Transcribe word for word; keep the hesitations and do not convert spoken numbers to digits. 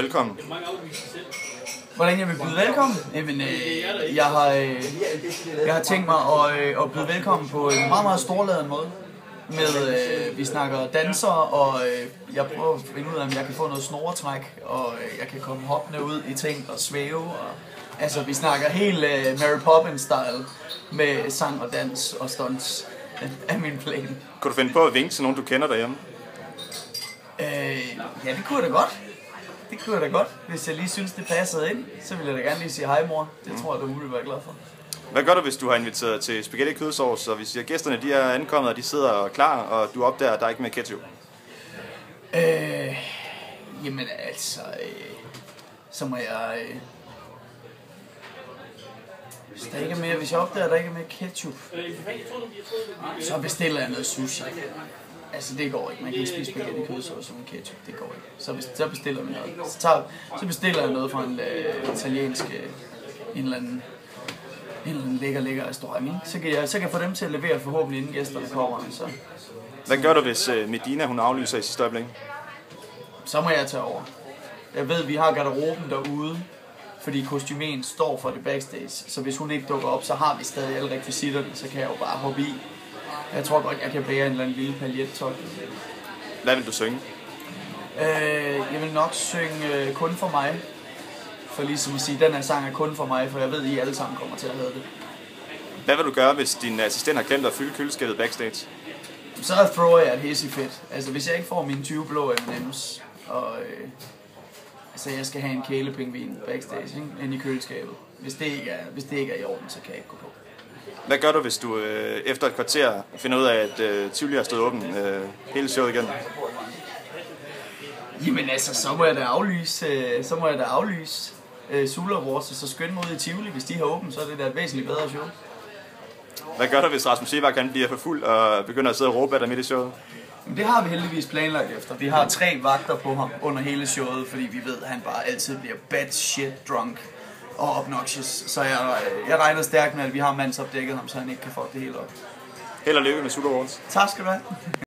velkommen? Hvordan jeg vil byde velkommen? Jamen, øh, jeg, har, øh, jeg har tænkt mig at, øh, at byde velkommen på en meget, meget storladen måde. Med, øh, vi snakker danser, og øh, jeg prøver at finde ud af, om jeg kan få noget snoretræk, og øh, jeg kan komme hoppende ud i ting og svæve. Og, altså, vi snakker helt øh, Mary Poppins-style med sang og dans og stunts af min plan. Kunne du finde på at vinke til nogen, du kender derhjemme? Øh, ja, det kunne jeg da godt. Det kunne jeg da godt. Hvis jeg lige synes, det passede ind, så ville jeg da gerne lige sige hej, mor. Det tror jeg, du ville være glad for. Hvad gør du, hvis du har inviteret til spaghetti kødsovs, og hvis gæsterne de er ankommet, og de sidder klar, og du opdager, at der er ikke mere ketchup? Øh, jamen altså, øh, så må jeg... Øh, hvis der ikke er mere, hvis jeg opdager, at der ikke er mere ketchup, så bestiller jeg noget sushi. Altså det går ikke, man kan ikke spise spaghetti kødsovs med ketchup, det går ikke. Så, så bestiller man noget. Så, tager, så bestiller jeg noget fra en øh, italiensk, øh, en eller anden, en eller anden lækker, lækker restaurant, ikke? Så kan, jeg, så kan jeg få dem til at levere forhåbentlig inden gæsterne kommer. Så. Hvad gør du, hvis øh, Medina hun aflyser i sidste øjeblik? Så må jeg tage over. Jeg ved, vi har garderoben derude, fordi kostymen står for det backstage. Så hvis hun ikke dukker op, så har vi stadig alle rekvisitterne, så kan jeg jo bare hoppe i. Jeg tror godt, jeg kan bære en eller anden lille paljettop. Hvad vil du synge? Øh, jeg vil nok synge øh, kun for mig. For ligesom at sige, den her sang er kun for mig, for jeg ved, at I alle sammen kommer til at høre det. Hvad vil du gøre, hvis din assistent har glemt at fylde køleskabet backstage? Så thrower jeg et hissefedt. Altså hvis jeg ikke får mine tyve blå M and M's, og øh, altså jeg skal have en kælepingvin backstage, ikke? Inde i køleskabet. Hvis det, ikke er, hvis det ikke er i orden, så kan jeg ikke gå på. Hvad gør du, hvis du øh, efter et kvarter finder ud af, at øh, Tivoli har stået åben øh, hele showet igen? Jamen altså, så må jeg da aflyse, øh, så må jeg da aflyse øh, Zulu Awards, og så skynde mig ud i Tivoli. Hvis de har åbent, så er det da et væsentligt bedre show. Hvad gør du, hvis Rasmus Seebach kan blive for fuld og begynder at sidde og råbe af dig midt i showet? Jamen, det har vi heldigvis planlagt efter. Vi har tre vagter på ham under hele showet, fordi vi ved, at han bare altid bliver bad shit drunk og obnoxious. Så jeg, jeg regner stærkt med, at vi har mandsopdækket ham, så han ikke kan fuck det hele op. Held og lykke med Zulu Awards. Tak skal du have.